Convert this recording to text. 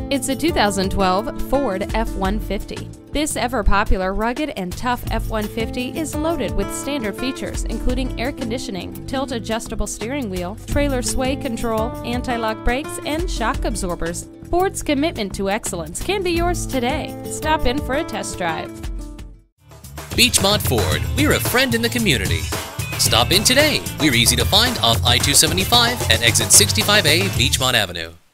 It's a 2012 Ford F-150. This ever-popular, rugged, and tough F-150 is loaded with standard features, including air conditioning, tilt-adjustable steering wheel, trailer sway control, anti-lock brakes, and shock absorbers. Ford's commitment to excellence can be yours today. Stop in for a test drive. Beechmont Ford, we're a friend in the community. Stop in today. We're easy to find off I-275 at exit 65A Beechmont Avenue.